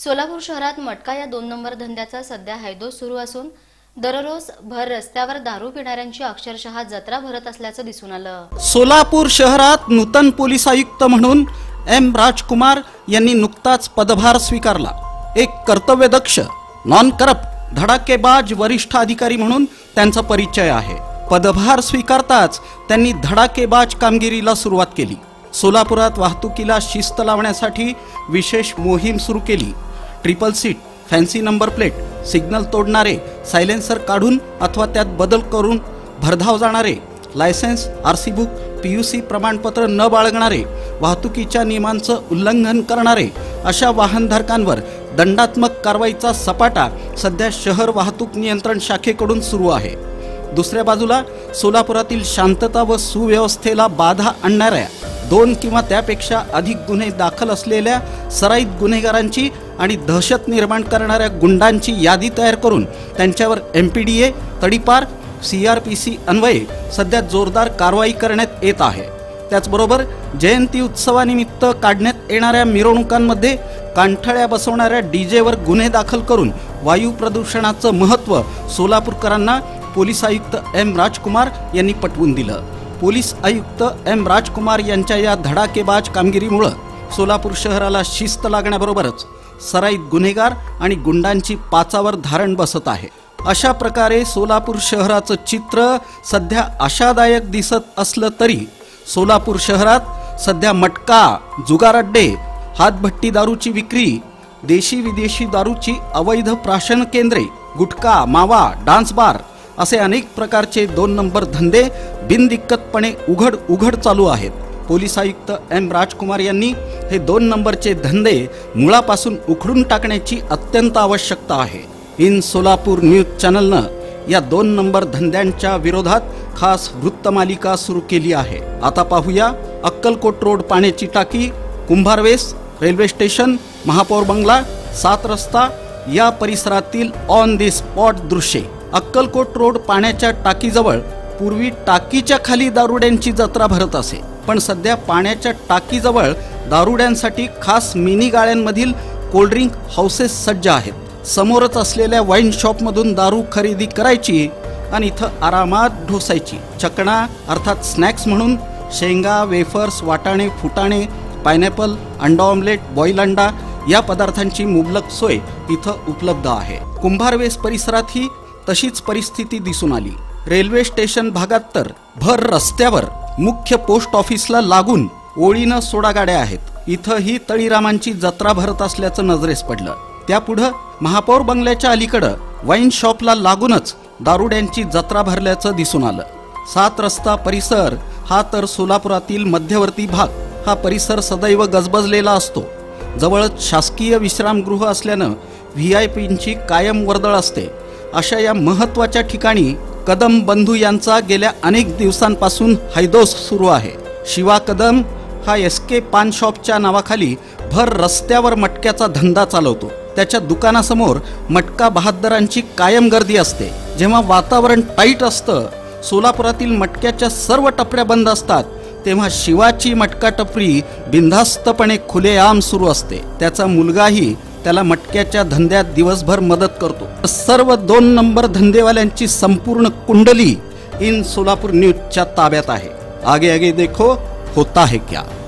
सोलापूर शहरात मटका या 2 नंबर धंद्याचा सध्या हैदोस सुरू असून दररोज भर रस्त्यावर दारू पिणाऱ्यांची अक्षरशः जत्रा भरत असल्याचं दिसून आलं। सोलापूर शहरात नूतन पोलीस आयुक्त म्हणून एम राजकुमार यांनी नुकताच पदभार स्वीकारला। एक कर्तव्यदक्ष, नॉन करप्ट, धडाकेबाज वरिष्ठ अधिकारी म्हणून त्यांचा परिचय आहे। पदभार स्वीकारताच त्यांनी धडाकेबाज कामगिरीला सुरुवात केली। सोलापुरात वाहतुकीला शिस्त लावण्यासाठी विशेष मोहीम सुरू केली। Triple seat, fancy number plate, signal तोडणारे, सायलेन्सर काढून अथवा त्यात बदल करून भरधाव जाणारे, लायसेन्स, आरसी बुक, पीयूसी प्रमाणपत्र न बाळगणारे, वाहतुकीच्या नियमांचं उल्लंघन करणारे अशा वाहनधारकांवर दंडात्मक कारवाईचा सपाटा सध्या शहर वाहतूक नियंत्रण शाखेकडून सुरू आहे। दुसऱ्या बाजूला सोलापुरातील शांतता व सुव्यवस्थेला बाधा आणणाऱ्या 2 किंवा त्यापेक्षा अधिक गुन्हे दाखल असलेल्या सराईत गुन्हेगारांची आणि दहशत निर्माण करणाऱ्या गुंडांची यादी तयार करून त्यांच्यावर MPDA, तडीपार, CRPC अन्वये सध्या जोरदार कारवाई करण्यात येत आहे। त्याचबरोबर जयंती उत्सवानिमित्त काढण्यात येणाऱ्या मिरवणुकांमध्ये कांठळ्या बसवणाऱ्या डीजेवर गुन्हे दाखल करून वायू प्रदूषणाचं महत्त्व सोलापूरकरांना पोलीस आयुक्त एम राजकुमार यांनी पटवून दिलं। पोलीस आयुक्त एम राजकुमार यांच्या या धडाकेबाज कामगिरीमुळे सोलापूर शहराला शिस्त लागण्याबरोबरच सराईत गुन्हेगार आणि गुंडांची पाचावर धारण बसत आहे। अशा प्रकारे सोलापूर शहराचं चित्र सध्या आशादायक दिसत असलं तरी सोलापूर शहरात सध्या मटका, जुगार अड्डे, हातभट्टी दारूची विक्री, देशी विदेशी दारूची अवैध प्राशन केंद्रे, गुटखा, मावा, डान्स बार असे अनेक प्रकारचे 2 नंबर धंदे बिनदिक्कतपणे उघड चालू आहेत। पोलीस आयुक्त एम राजकुमार यांनी हे 2 नंबरचे धंदे मुळापासून उखडून टाकण्याची अत्यंत आवश्यकता आहे। इन सोलापूर न्यूज चॅनलनं या 2 नंबर धंद्यांच्या विरोधात खास वृत्तमालिका सुरू केली आहे। आता पाहूया अक्कलकोट रोड पाण्याची टाकी, कुंभारवेस, रेल्वे स्टेशन, महापौर बंगला, 7 रस्ता या परिसरातील ऑन दी स्पॉट दृश्ये। अक्कलकोट रोड पाण्याच्या टाकीजवळ पूर्वी टाकीच्या खाली दारुड्यांची जत्रा भरत असे, पण सध्या पाण्याच्या टाकीजवळ दारुड्यांसाठी खास मिनी गाड्यांमधील कोल्ड्रिंक हाऊसेस सज्ज आहेत। समोरच असलेल्या वाईन शॉपमधून दारू खरेदी करायची आणि इथं आरामात ढोसायची। चकणा अर्थात स्नॅक्स म्हणून शेंगा, वेफर्स, वाटाणे, फुटाणे, पायनॅपल, अंडा ऑमलेट, बॉईल अंडा या पदार्थांची मुबलक सोय इथं उपलब्ध आहे। कुंभारवेस परिसरातही तशीच परिस्थिती दिसून आली। रेल्वे स्टेशन भागात तर भर रस्त्यावर मुख्य पोस्ट ऑफिसला लागून ओळीनं सोडा गाड्या आहेत। इथंही तळीरामांची जत्रा भरत असल्याचं नजरेस पडलं। त्यापुढे महापौर बंगल्याच्या अलीकडं वाईन शॉपला लागूनच दारुड्यांची जत्रा भरल्याचं दिसून आलं। 7 रस्ता परिसर हा तर सोलापुरातील मध्यवर्ती भाग। हा परिसर सदैव गजबजलेला असतो। जवळच शासकीय विश्रामगृह असल्यानं VIPंची कायम वर्दळ असते। अशा या महत्त्वाच्या ठिकाणी कदम बंधू यांचा गेल्या अनेक दिवसांपासून हैदोस सुरू आहे। शिवा कदम हा SK पान शॉपच्या नावाखाली भर रस्त्यावर मटक्याचा धंदा चालवतो। त्याच्या दुकानासमोर मटका बहादरांची कायम गर्दी असते। जेव्हा वातावरण टाईट असतं, सोलापुरातील मटक्याच्या सर्व टपऱ्या बंद असतात, तेव्हा शिवाची मटका टपरी बिनधास्तपणे खुलेआम सुरू असते। त्याचा मुलगाही त्याला मटक्याच्या धंद्यात दिवसभर मदत करतो। सर्व 2 नंबर धंदेवाल्यांची संपूर्ण कुंडली इन सोलापूर न्यूजच्या ताब्यात आहे। आगे आगे देखो होता है क्या।